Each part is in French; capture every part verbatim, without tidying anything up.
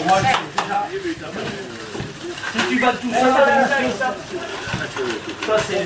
Pour moi, déjà. Si tu vas tout ça, ça, ça c'est.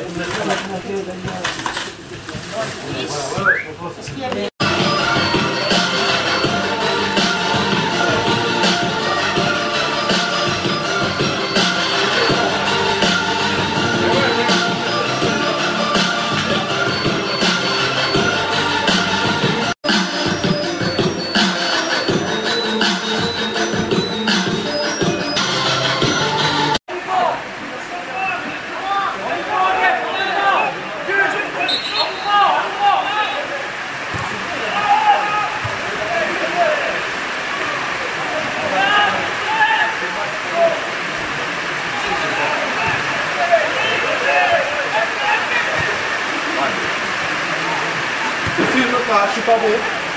Je suis pas bon.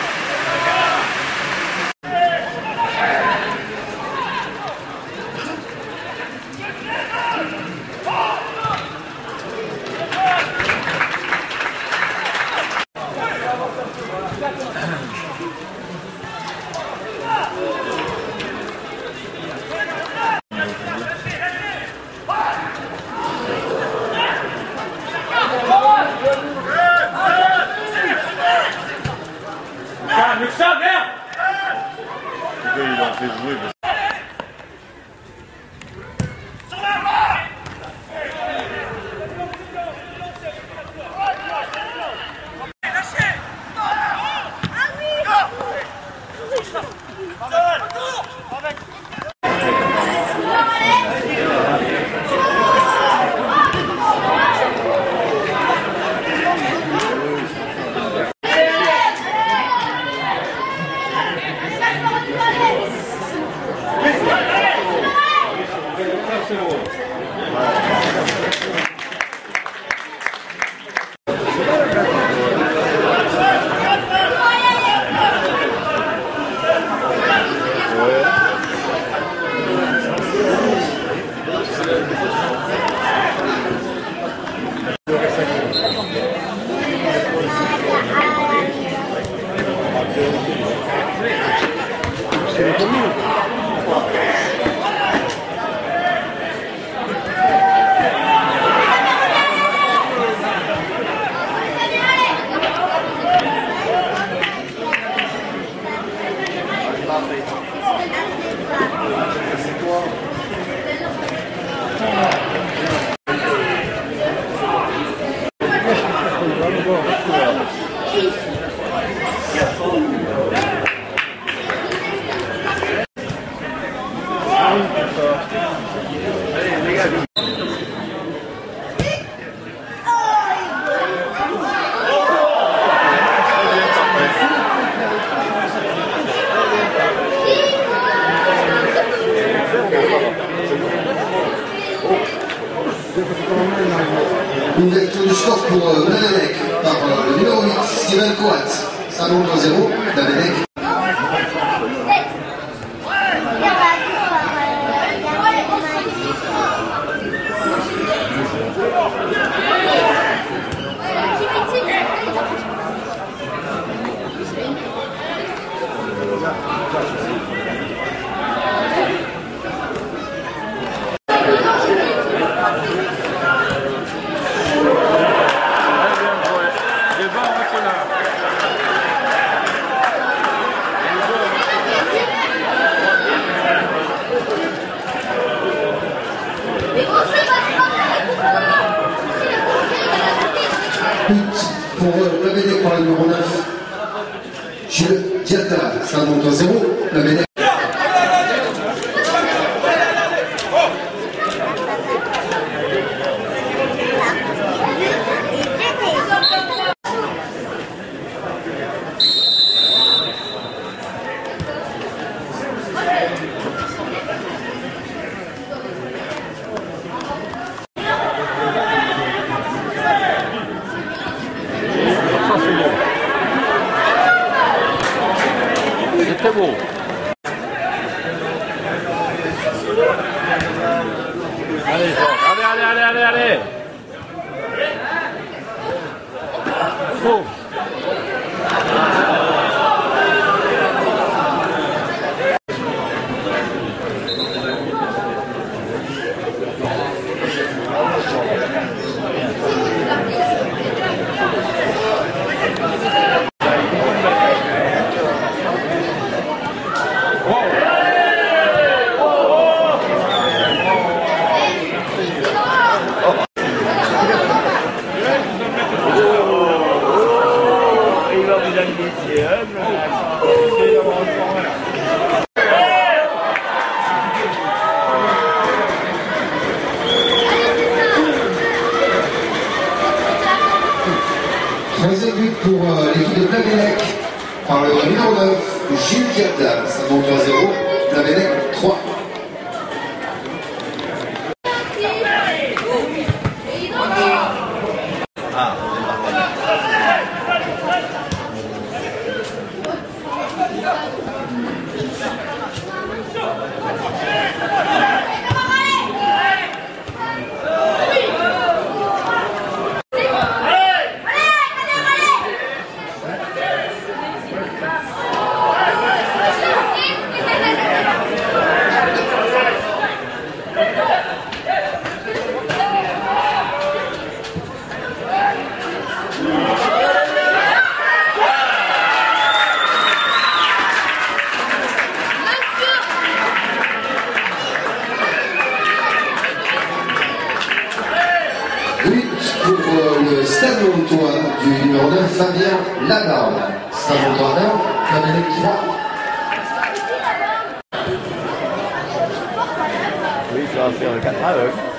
Avec ça, merde! Il en fait jouer. Une lecture du score pour euh, Mladenec par euh, le numéro huit, Steven Coat. Ça monte à zéro, Mladenec. Pour euh, Mladenec par le numéro neuf, Jules Diata, ça monte à zéro, Mladenec. C'est très beau. Allez, allez, allez, allez, allez, allez. Faux. Troisième but pour euh, l'équipe de Blanc-Bellec par le numéro neuf, Jules Gerdal. Ça monte à zéro, Blanc-Bellec trois. But pour euh, le Stade Montois du numéro neuf, Fabien Lagarde. Stade Montois un, Blanc-Bellec trois. Oui, ça va faire le quatre aveugle.